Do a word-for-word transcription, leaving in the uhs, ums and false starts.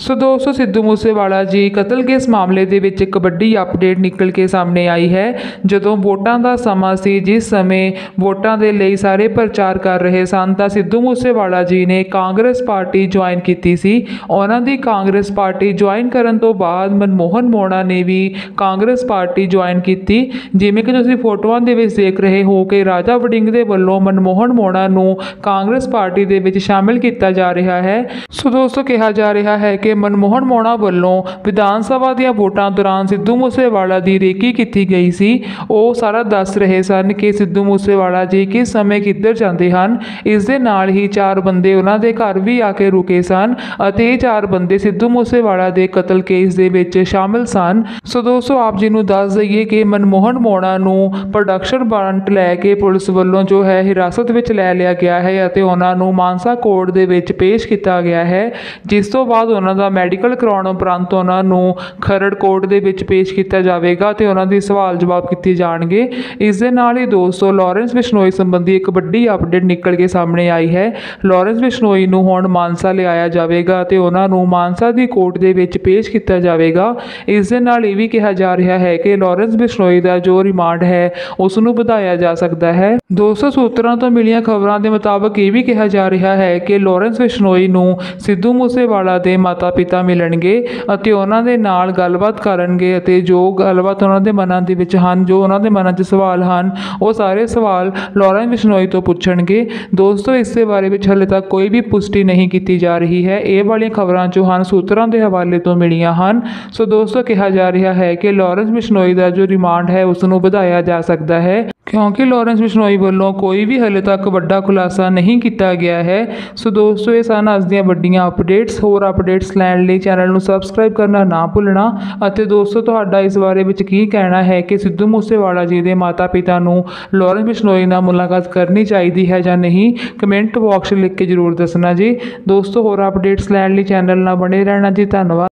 ਸੋ ਦੋਸਤੋ ਸਿੱਧੂ ਮੂਸੇਵਾਲਾ ਜੀ ਕਤਲ ਕੇਸ ਮਾਮਲੇ ਦੇ ਵਿੱਚ ਇੱਕ ਵੱਡੀ ਅਪਡੇਟ ਨਿਕਲ ਕੇ ਸਾਹਮਣੇ ਆਈ ਹੈ। ਜਦੋਂ ਵੋਟਾਂ ਦਾ ਸਮਾਂ ਸੀ, ਜਿਸ ਸਮੇਂ ਵੋਟਾਂ ਦੇ ਲਈ ਸਾਰੇ ਪ੍ਰਚਾਰ ਕਰ ਰਹੇ ਸਨ, ਤਾਂ ਸਿੱਧੂ ਮੂਸੇਵਾਲਾ ਜੀ ਨੇ ਕਾਂਗਰਸ ਪਾਰਟੀ ਜੁਆਇਨ ਕੀਤੀ ਸੀ। ਉਹਨਾਂ ਦੀ ਕਾਂਗਰਸ ਪਾਰਟੀ ਜੁਆਇਨ ਕਰਨ ਤੋਂ ਬਾਅਦ ਮਨਮੋਹਨ ਮੋਣਾ ਨੇ ਵੀ ਕਾਂਗਰਸ ਪਾਰਟੀ ਜੁਆਇਨ ਕੀਤੀ। ਜਿਵੇਂ ਕਿ ਤੁਸੀਂ ਫੋਟੋਆਂ ਦੇ ਵਿੱਚ ਦੇਖ ਰਹੇ ਹੋ ਕਿ ਰਾਜਾ ਵੜਿੰਗ ਦੇ ਵੱਲੋਂ ਮਨਮੋਹਨ ਮੋਣਾ ਨੂੰ ਕਾਂਗਰਸ ਪਾਰਟੀ ਦੇ ਵਿੱਚ ਸ਼ਾਮਿਲ ਕੀਤਾ ਜਾ ਰਿਹਾ ਹੈ। ਸੋ ਦੋਸਤੋ ਕਿਹਾ ਜਾ ਰਿਹਾ ਹੈ ਕਿ ਮਨਮੋਹਨ ਮੋਣਾ ਵੱਲੋਂ ਵਿਧਾਨ ਸਭਾ ਦੀਆਂ ਵੋਟਾਂ ਦੌਰਾਨ ਸਿੱਧੂ ਮੂਸੇਵਾਲਾ ਦੀ ਰੇਕੀ ਕੀਤੀ ਗਈ ਸੀ। ਉਹ ਸਾਰਾ ਦੱਸ ਰਹੇ ਸਨ ਕਿ ਸਿੱਧੂ ਮੂਸੇਵਾਲਾ ਜੀ ਕਿਸ ਸਮੇਂ ਕਿੱਧਰ ਜਾਂਦੇ ਹਨ। ਇਸ ਦੇ ਨਾਲ ਹੀ ਚਾਰ ਬੰਦੇ ਉਹਨਾਂ ਦੇ ਘਰ ਵੀ ਆ ਕੇ ਰੁਕੇ ਸਨ ਅਤੇ ਇਹ ਚਾਰ ਬੰਦੇ ਸਿੱਧੂ ਮੂਸੇਵਾਲਾ ਦੇ ਕਤਲ ਕੇਸ ਦੇ ਵਿੱਚ ਸ਼ਾਮਿਲ ਸਨ। ਸੋ ਦੋਸਤੋ ਆਪ ਜੀ ਨੂੰ ਦੱਸ ਦਈਏ ਕਿ ਮਨਮੋਹਨ ਮੋਣਾ ਨੂੰ ਪ੍ਰੋਡਕਸ਼ਨ ਵਾਰੰਟ ਲੈ ਕੇ ਪੁਲਿਸ ਵੱਲੋਂ ਜੋ ਹੈ ਹਿਰਾਸਤ ਵਿੱਚ ਲੈ ਲਿਆ ਗਿਆ ਹੈ ਅਤੇ ਉਹਨਾਂ ਨੂੰ ਮਾਨਸਾ ਕੋਰਟ ਦੇ ਵਿੱਚ ਪੇਸ਼ ਕੀਤਾ ਗਿਆ ਹੈ, ਜਿਸ ਤੋਂ ਬਾਅਦ ਉਹਨਾਂ ਦਾ ਮੈਡੀਕਲ ਕਰਾਉਣ ਉਪਰੰਤ ਉਹਨਾਂ ਨੂੰ ਖਰੜ ਕੋਰਟ ਦੇ ਵਿੱਚ ਪੇਸ਼ ਕੀਤਾ ਜਾਵੇਗਾ ਤੇ ਉਹਨਾਂ ਦੀ ਸਵਾਲ ਜਵਾਬ ਕੀਤੇ ਜਾਣਗੇ। ਇਸ ਦੇ ਨਾਲ ਹੀ ਦੋਸਤੋ ਲਾਰੈਂਸ ਬਿਸ਼ਨੋਈ ਸੰਬੰਧੀ ਇੱਕ ਵੱਡੀ ਅਪਡੇਟ ਨਿਕਲ ਕੇ ਸਾਹਮਣੇ ਆਈ ਹੈ। ਲਾਰੈਂਸ ਬਿਸ਼ਨੋਈ ਨੂੰ ਹੁਣ ਮਾਨਸਾ ਲਿਆਇਆ ਜਾਵੇਗਾ ਤੇ ਉਹਨਾਂ ਨੂੰ ਮਾਨਸਾ ਦੀ ਕੋਰਟ ਦੇ ਵਿੱਚ ਪੇਸ਼ ਕੀਤਾ ਜਾਵੇਗਾ। ਇਸ ਦੇ ਨਾਲ ਇਹ ਵੀ ਕਿਹਾ ਜਾ ਰਿਹਾ ਹੈ ਕਿ ਲਾਰੈਂਸ ਬਿਸ਼ਨੋਈ ਦਾ ਜੋ ਰਿਮਾਂਡ ਹੈ ਉਸ ਨੂੰ ਵਧਾਇਆ ਜਾ ਸਕਦਾ ਹੈ। ਦੋਸਤੋ ਸੂਤਰਾਂ ਤੋਂ ਮਿਲੀਆਂ ਖਬਰਾਂ ਦੇ ਮੁਤਾਬਕ ਇਹ ਵੀ ਕਿਹਾ ਜਾ ਰਿਹਾ ਹੈ ਕਿ ਲਾਰੈਂਸ ਬਿਸ਼ਨੋਈ ਨੂੰ ਸਿੱਧੂ ਮੂਸੇਵਾਲਾ ਦੇ ਮਾਤਾ ਪਿਤਾ ਮਿਲਣਗੇ ਅਤੇ ਉਹਨਾਂ ਦੇ ਨਾਲ ਗੱਲਬਾਤ ਕਰਨਗੇ ਅਤੇ ਜੋ ਗੱਲਬਾਤ ਉਹਨਾਂ ਦੇ ਮਨਾਂ ਦੇ ਵਿੱਚ ਹਨ, ਜੋ ਉਹਨਾਂ ਦੇ ਮਨਾਂ 'ਚ ਸਵਾਲ ਹਨ, ਉਹ ਸਾਰੇ ਸਵਾਲ ਲਾਰੈਂਸ ਬਿਸ਼ਨੋਈ ਤੋਂ ਪੁੱਛਣਗੇ। ਦੋਸਤੋ ਇਸ ਦੇ ਬਾਰੇ ਵਿੱਚ ਹਾਲੇ ਤੱਕ ਕੋਈ ਵੀ ਪੁਸ਼ਟੀ ਨਹੀਂ ਕੀਤੀ ਜਾ ਰਹੀ ਹੈ। ਇਹ ਵਾਲੀਆਂ ਖਬਰਾਂ ਜੋ ਹਨ ਸੂਤਰਾਂ ਦੇ ਹਵਾਲੇ ਤੋਂ ਮਿਲੀਆਂ ਹਨ। ਸੋ ਦੋਸਤੋ ਕਿਹਾ ਜਾ ਰਿਹਾ ਹੈ ਕਿ ਲਾਰੈਂਸ ਬਿਸ਼ਨੋਈ ਦਾ ਜੋ ਰਿਮਾਂਡ ਹੈ ਉਸ ਨੂੰ ਵਧਾਇਆ ਜਾ ਸਕਦਾ ਹੈ, ਕਿਉਂਕਿ ਲਾਰੈਂਸ ਬਿਸ਼ਨੋਈ ਵੱਲੋਂ ਕੋਈ ਵੀ ਹਾਲੇ ਤੱਕ ਵੱਡਾ ਖੁਲਾਸਾ ਨਹੀਂ ਕੀਤਾ ਗਿਆ ਹੈ। ਸੋ ਦੋਸਤੋ ਇਹ ਸਨ ਅੱਜ ਦੀਆਂ ਵੱਡੀਆਂ ਅਪਡੇਟਸ। ਹੋਰ ਅਪਡੇਟਸ ਲੈਣ ਲਈ ਚੈਨਲ ਨੂੰ ਸਬਸਕ੍ਰਾਈਬ ਕਰਨਾ ਨਾ ਭੁੱਲਣਾ। ਅਤੇ ਦੋਸਤੋ ਤੁਹਾਡਾ ਇਸ ਬਾਰੇ ਵਿੱਚ ਕੀ ਕਹਿਣਾ ਹੈ ਕਿ ਸਿੱਧੂ ਮੂਸੇਵਾਲਾ ਜੀ ਦੇ ਮਾਤਾ ਪਿਤਾ ਨੂੰ ਲਾਰੈਂਸ ਬਿਸ਼ਨੋਈ ਨਾਲ ਮੁਲਾਕਾਤ ਕਰਨੀ ਚਾਹੀਦੀ ਹੈ ਜਾਂ ਨਹੀਂ, ਕਮੈਂਟ ਬਾਕਸ ਲਿਖ ਕੇ ਜ਼ਰੂਰ ਦੱਸਣਾ ਜੀ। ਦੋਸਤੋ ਹੋਰ ਅਪਡੇਟਸ ਲੈਣ ਲਈ ਚੈਨਲ ਨਾਲ ਬਣੇ ਰਹਿਣਾ ਜੀ। ਧੰਨਵਾਦ।